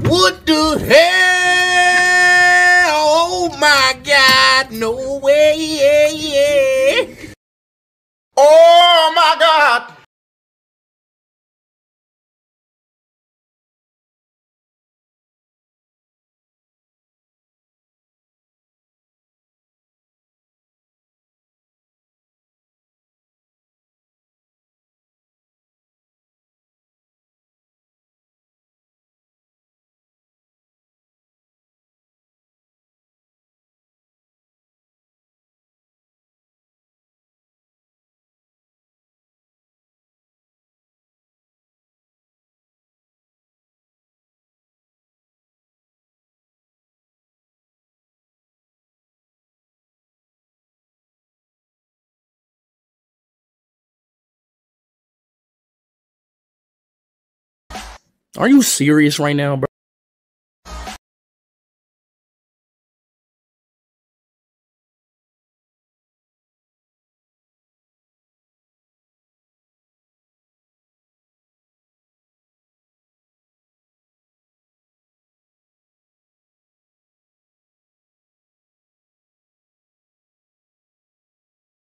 What the hell? Oh my God, no way. Oh my God. Are you serious right now, bro?